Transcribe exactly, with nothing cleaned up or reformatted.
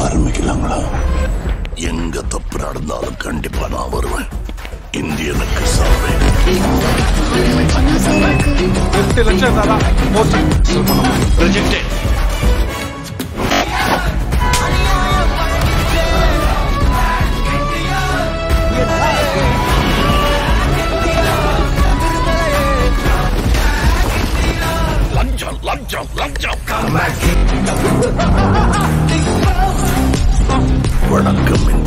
ஆரம்பிக்கலாங்களா? எங்க தப்பு நடந்தாலும் கண்டிப்பா நான் வருவேன். இந்தியனுக்கு சாவே. எட்டு லட்சம் தாரா ரிஜெக்டட். லஞ்சம் லஞ்சம் லஞ்சம். வணக்கம்.